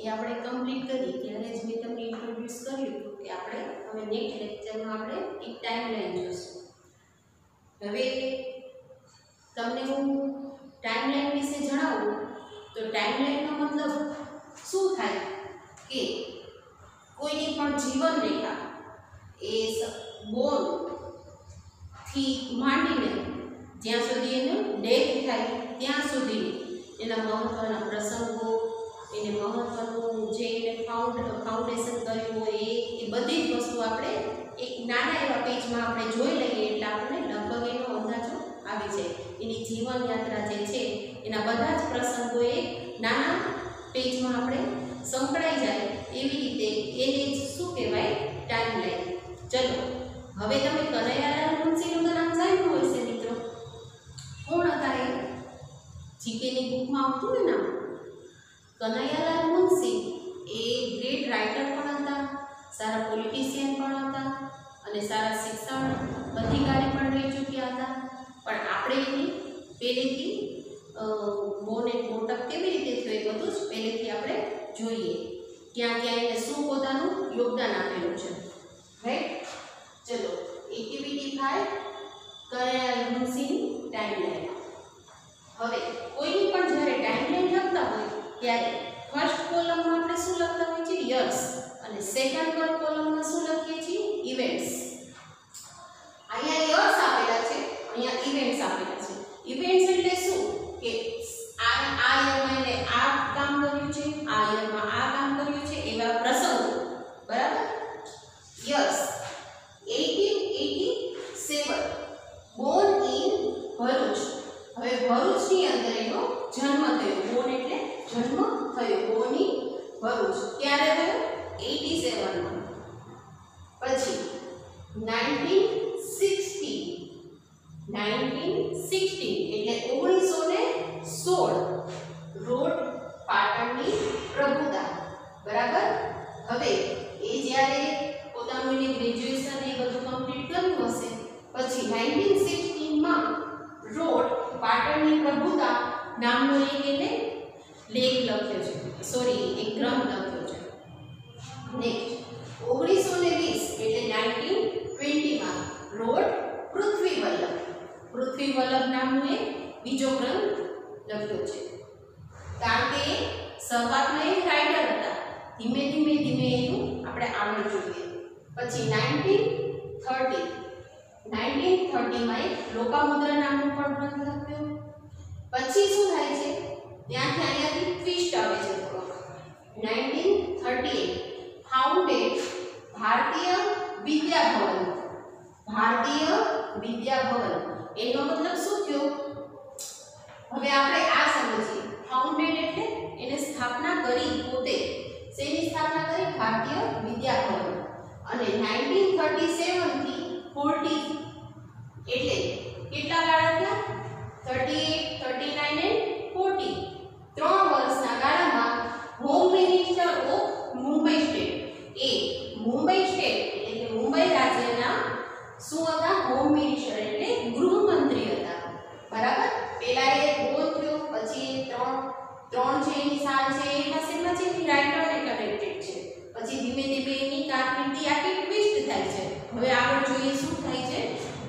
આપણે કમ્પ્લીટ કરી ત્યારે જ મેં તમને ઇન્ટ્રોડ્યુસ કર્યું હતું કે આપણે હવે નેક્સ્ટ લેક્ચરમાં આપણે એક ટાઈમલાઈન જોઈશું. હવે તમને હું ટાઈમલાઈન વિશે જણાવું તો ટાઈમલાઈનનો મતલબ શું થાય કે કોઈની પણ જીવન રેખા એ બોર્ન થી માંડીને જ્યાં સુધી એનું ડેથ થાય ત્યાં સુધી એના મહત્વના પ્રસંગો, એને મહત્વનું જે એને ફાઉન્ડેશન કર્યું હોય એ બધી જ વસ્તુ આપણે એક નાના એવા પેજમાં આપણે જોઈ લઈએ એટલે આપણને લગભગ એનો અંદાજો આવી જાય. એની જીવન યાત્રા જે છે એના બધા જ પ્રસંગો એ નાના પેજમાં આપણે સંકળાઈ જાય એવી રીતે એને શું કહેવાય ટાઈમલાઈન. ચલો હવે તમે કનૈયાલાલ મુનશીનું તો નામ સાંભળ્યું હશે મિત્રો. કોણ હતા એ? જીકેની બુકમાં આવતું ને નામ. Kanaiyalal Munshi a great writer પણ હતા, સારા પોલિટિશિયન પણ હતા અને સારા શિક્ષણ અધિકારી પણ રહી ચૂક્યા હતા. પણ આપણે એની પહેલેથી બોર્ન એન્ડ મોટઅપ કેવી રીતે થયું એ બધું જ પહેલેથી આપણે જોઈએ. ક્યાં ક્યાં એને શું પોતાનું યોગદાન આપેલું છે. રાઈટ. ચલો એક્ટિવિટી 5 કનૈયાલાલ મુનશીની ટાઈમલાઈન. હવે કોઈની પણ જ્યારે ટાઈમલાઈન લખતા હોય ત્યારે ફર્સ્ટ કોલમમાં આપણે શું લખતા હોઈએ છીએ? યર્સ. અને સેકન્ડ કોલમમાં શું લખીએ છીએ? ઇવેન્ટ્સ. અહીંયા યર્સ આપેલા છે, અહીંયા ઇવેન્ટ્સ આપેલા છે. ઇવેન્ટ્સ એટલે શું કે આ યરમાં એને આ કામ કર્યું છે, આ યરમાં આ કામ કર્યું છે એવા પ્રસંગો. બરાબર. Years 1887 born in Bharuch. હવે ભરૂચની અંદર એનો જન્મ થયો. બોર્ન એટલે જન્મ થયો. Born in Bharuch. ક્યારે થયો? 87 માં. પછી 1916 એટલે 1916 રોડ પાટણની પ્રભુતા. બરાબર. હવે એ જ્યારે પોતાનું એને ગ્રેજ્યુએશન એ બધું કમ્પ્લીટ કર્યું હશે પછી 1916 માં રોડ પાટણની પ્રભુતા નામનો એક એને લેખ લખ્યો છે, સોરી એક ગ્રંથ લખ્યો છે. નેક્સ્ટ 1920 એટલે 1920 માં રોડ પૃથ્વી વલ્લભ નામનો એક બીજો ગ્રંથ લખ્યો છે. કારણ કે શરૂઆતમાં એ રાઇટર હતા, ધીમે ધીમે એનું આપણે આગળ જોઈએ. પછી 1930 માં એક લોપામુદ્રા નામનો પણ ગ્રંથ લખ્યો. પછી શું થાય છે? ત્યાંથી અહીંયાથી ટ્વિસ્ટ આવે છે થોડોક. 1938 ફાઉન્ડેડ ભારતીય વિદ્યાભવન. એનો મતલબ શું થયો? હવે આપણે આ સમજીએ. ફાઉન્ડેડ એટલે એને સ્થાપના કરી પોતે. શેની સ્થાપના કરી? ભારતીય વિદ્યાભવન. અને 1937 થી 40 એટલે કેટલા ગાળા થયા? 38, 39 અને 40. 3 વર્ષના ગાળામાં home minister of Mumbai state. એ મુંબઈ સ્ટેટ એટલે કે મુંબઈ રાજ્યના શું હતા? હોમ મિનિસ્ટર એટલે ગૃહમંત્રી હતા. બરાબર. પહેલા એ બોર્ન થયો, પછી ત્રણ છે એની સાલ છે એના શેમાં છે? એની રાઇટરને કનેક્ટેડ છે. પછી ધીમે એની કારકિર્દી આખી ટ્વિસ્ટ થાય છે. હવે આગળ જોઈએ શું થાય છે.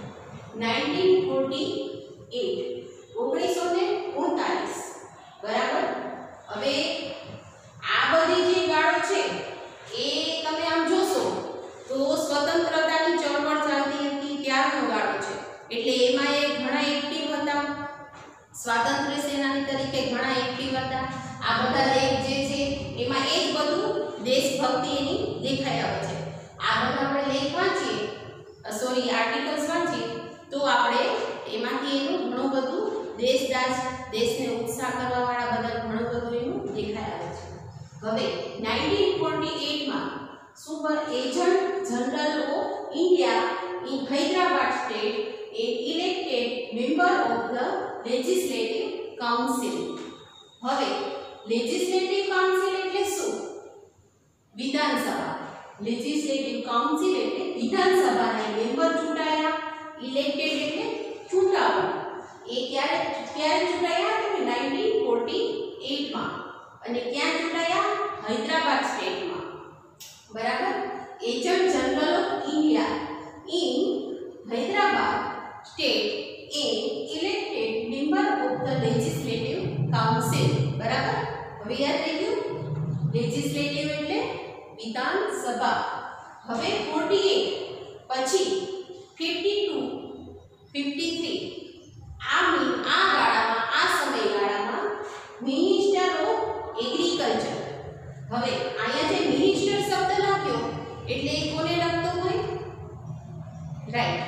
1948 બરાબર. હવે આ બધી જે ગાળો છે એ તમે આમ જોશો તો સ્વતંત્રતાની ચળવળ ચાલતી હતી ત્યારનો ગાળો છે. એટલે એમાં એ ઘણા એક્ટિવ હતા, સ્વાતંત્ર્ય સેનાની તરીકે ઘણા એક્ટિવ હતા. આ બધા લેખ જે છે એમાં એ જ બધું દેશભક્તિ એની દેખાઈ આવે છે. આ બધા આપણે લેખ વાંચીએ, સોરી આર્ટિકલ્સ વાંચીએ તો આપણે એમાંથી એનું ઘણું બધું દેશને ઉત્સાહ કરવા વાળા બધા ઘણું બધું એનું દેખાઈ આવે છે. હવે 1948 માં super agent general of India in Hyderabad state and elected member of the legislative council. હવે legislative council એટલે શું? વિધાનસભા. legislative council એટલે વિધાનસભાના મેમ્બર ચૂંટાયા. elected એટલે ચૂંટાવું. એ ક્યારે ચૂંટાયા? તો 1948 માં. અને ક્યાં ચૂંટાયા? હૈદરાબાદ સ્ટેટમાં, બરાબર. Agent general of India in Hyderabad state એ elected member of the legislative council, બરાબર. હવે યાદ રહી ગયું, લેજિસ્લેટિવ એટલે વિધાનસભા. હવે 48 પછી 52 53 આ ગાળામાં, આ સમયગાળામાં મિનિસ્ટર ઓફ એગ્રીકલ્ચર. હવે અહીંયા જે મિનિસ્ટર શબ્દ લખ્યો એટલે એ કોને લખતો હોય? રાઈટ,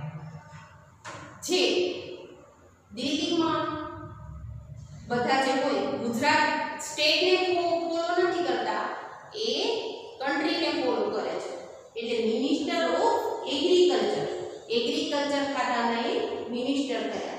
જે દિલ્હીમાં બધા જે હોય, ગુજરાત સ્ટેટને ફોલો નથી કરતા, એ કન્ટ્રીને ફોલો કરે છે. એટલે મિનિસ્ટર ઓફ એગ્રીકલ્ચર, એગ્રીકલ્ચર ખાતાના એ મિનિસ્ટર થયા.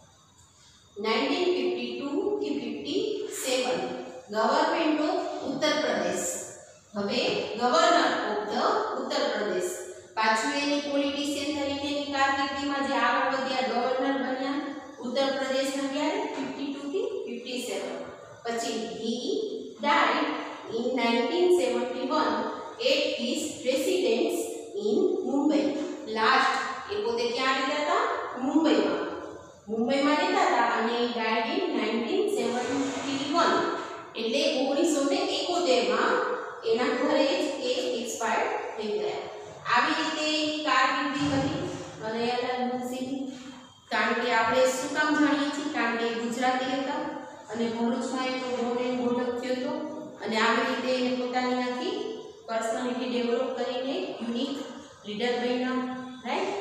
1952 થી 57 ગવર્નમેન્ટ ઓફ ઉત્તર પ્રદેશ. હવે governor of the Uttar Pradesh. પાછું એની પોલિટિશિયન તરીકેની કારકિર્દીમાં જે આગળ વધ્યા, ગવર્નર બન્યા ઉત્તર પ્રદેશના ક્યારે? 52 થી 57. પછી he died in 1971 at his residence in Mumbai. Last એ પોતે ક્યાં રહેતા હતા? મુંબઈમાં. મુંબઈમાં રહેતા હતા અને died in 1971 એટલે 1971 માં એના ઘરે જ એ એક્સપાયર્ડ થઈ ગયા. આવી રીતે કારકિર્દી હતી કનૈયાલાલ મુનશીની. કારણ કે આપણે શું કામ જાણીએ છીએ? કારણ કે ગુજરાતી હતા અને ભરૂચમાં એ તો બોર્ડ એન્ડ બોર્ડ થયો હતો અને આવી રીતે એને પોતાની આખી પર્સનાલિટી ડેવલપ કરીને યુનિક લીડર બન્યા. રાઈટ.